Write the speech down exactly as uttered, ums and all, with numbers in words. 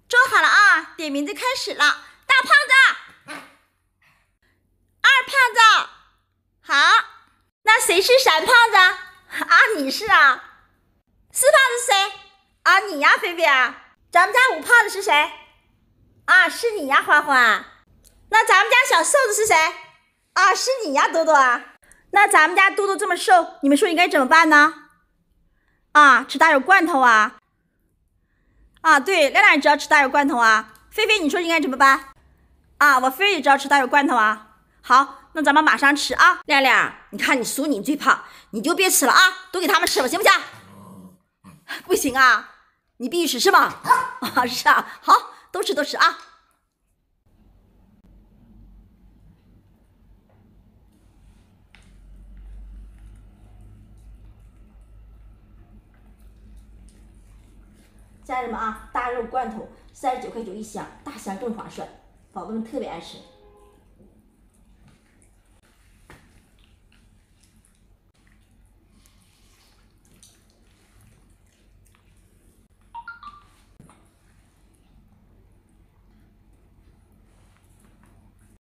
坐好了啊，点名字开始了。大胖子，二胖子，好，那谁是三胖子啊？你是啊。四胖子是谁啊？你呀，菲菲啊。咱们家五胖子是谁啊？是你呀，花花。那咱们家小瘦子是谁啊？是你呀，多多啊。那咱们家多多这么瘦，你们说应该怎么办呢？啊，吃大肉罐头啊。啊，对，亮亮也知道吃大肉罐头啊。菲菲，你说应该怎么办？啊，我菲菲也知道吃大肉罐头啊。好，那咱们马上吃啊。亮亮，你看你叔你最胖，你就别吃了啊，都给他们吃吧，行不行？不行啊，你必须吃是吗？啊，是啊，好，都吃都吃啊。家人们啊，大肉罐头三十九块九一箱，大箱更划算，宝宝们特别爱吃。